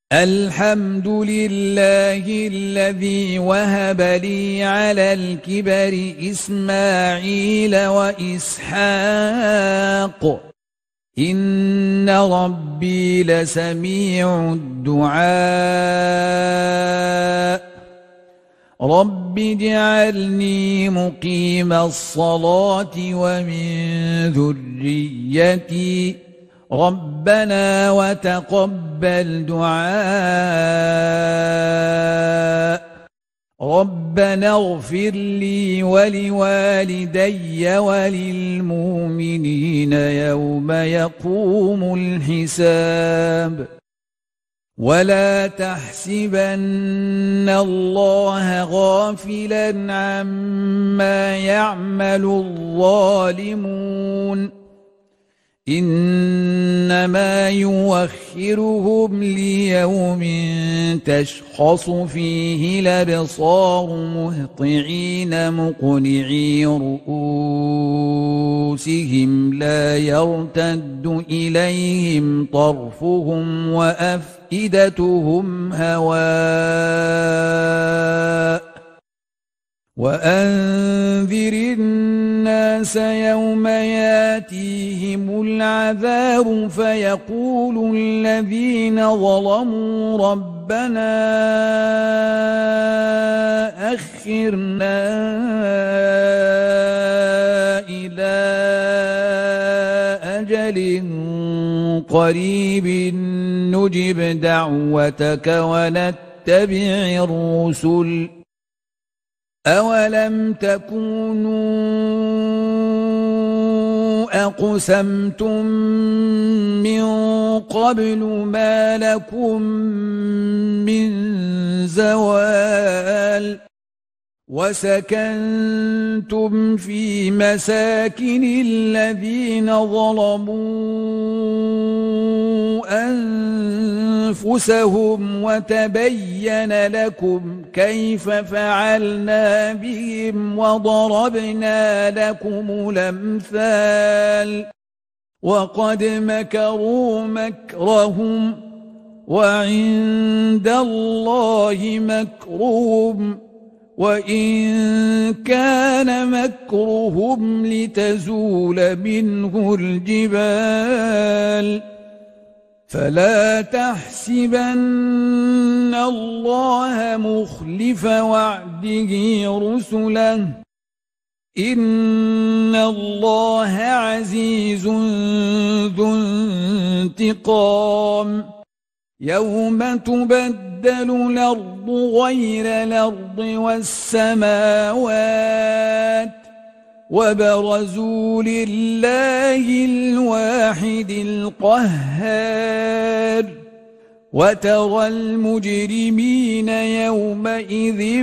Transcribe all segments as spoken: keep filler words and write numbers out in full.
الحمد لله الذي وهب لي على الكبر إسماعيل وإسحاق إن ربي لسميع الدعاء رب اجعلني مقيم الصلاة ومن ذريتي ربنا وتقبل دعاء ربنا اغفر لي ولوالدي وللمؤمنين يوم يقوم الحساب ولا تحسبن الله غافلا عما يعمل الظالمون إنما يوخرهم ليوم تشخص فيه الأبصار مهطعين مقنعي رؤوسهم لا يرتد إليهم طرفهم وأفئدتهم هواء وأنذر الناس يوم ياتيهم العذاب فيقول الذين ظلموا ربنا أخرنا إلى أجل قريب نجب دعوتك ونتبع الرسل أولم تكونوا أقسمتم من قبل ما لكم من زوال وسكنتم في مساكن الذين ظلموا أنفسهم وتبين لكم كيف فعلنا بهم وضربنا لكم الأمثال وقد مكروا مكرهم وعند الله مكرهم وإن كان مكرهم لتزول منه الجبال فلا تحسبن الله مخلف وعده رسله إن الله عزيز ذو انتقام يوم تبدل الأرض غير الأرض والسماوات وبرزوا لله الواحد القهار وترى المجرمين يومئذ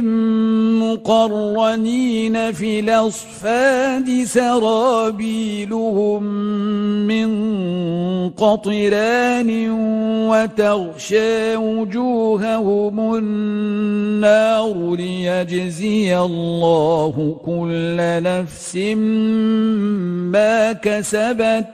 مقرنين في الأصفاد سرابيلهم من قطران وتغشى وجوههم النار ليجزي الله كل نفس ما كسبت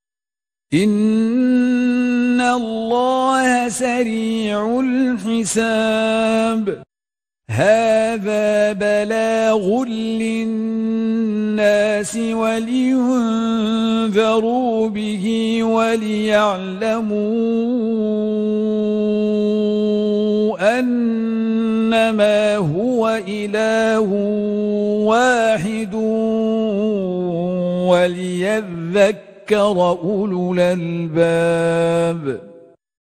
إن الله سريع الحساب هذا بلاغ للناس ولينذروا به وليعلموا أنما هو إله واحد وليذكر أولو الألباب